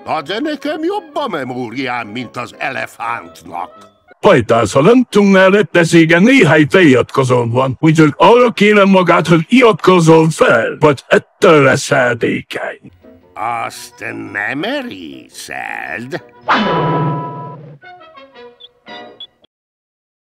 De nekem jobb a memóriám, mint az elefántnak. Pajtás, ha nem tudnál repteségen, néhány feliratkozón van, úgyhogy arra kérem magát, hogy iratkozzon fel, vagy ettől lesz eldékeny. Azt nem erészeld.